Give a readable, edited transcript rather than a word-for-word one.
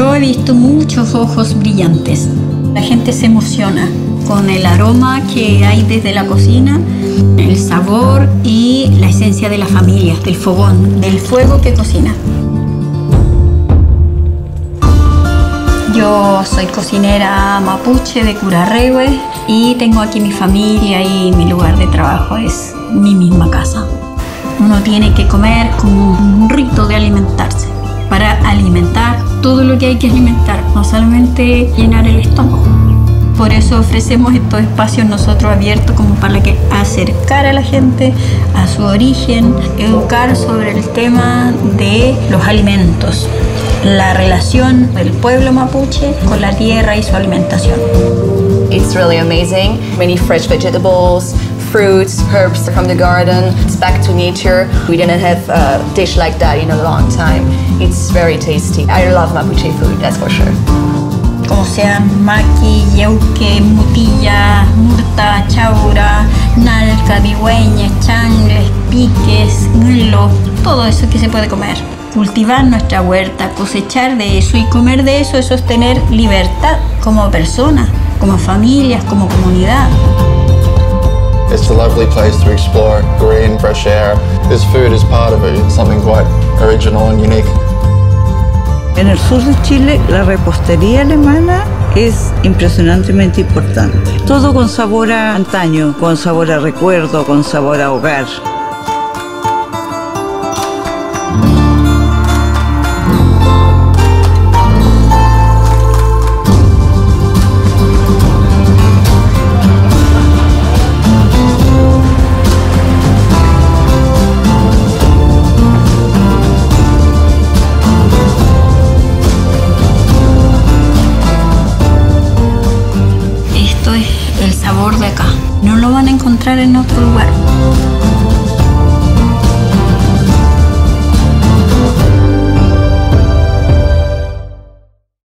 Yo he visto muchos ojos brillantes. La gente se emociona con el aroma que hay desde la cocina, el sabor y la esencia de la familia, del fogón, del fuego que cocina. Yo soy cocinera mapuche de Curarrehue y tengo aquí mi familia y mi lugar de trabajo es mi misma casa. Uno tiene que comer como un rito de alimentarse, para alimentar todo lo que hay que alimentar, no solamente llenar el estómago. Por eso ofrecemos estos espacios nosotros abiertos como para que acercar a la gente a su origen, educar sobre el tema de los alimentos, la relación del pueblo mapuche con la tierra y su alimentación. It's really amazing. Many fresh vegetables, fruits, herbs from the garden. It's back to nature. We didn't have a dish like that in a long time. It's very tasty. I love Mapuche food, that's for sure. Como sean maqui, yeuque, mutilla, murta, chaura, nalca, digüeñas, changles, piques, nglo, todo eso que se puede comer. Cultivar nuestra huerta, cosechar de eso y comer de eso, eso es tener libertad como persona, como familias, como comunidad. It's a lovely place to explore, green, fresh air. This food is part of it, it's something quite original and unique. En el sur de Chile, la repostería alemana es impresionantemente importante. Todo con sabor a antaño, con sabor a recuerdo, con sabor a hogar. El sabor de acá. No lo van a encontrar en otro lugar.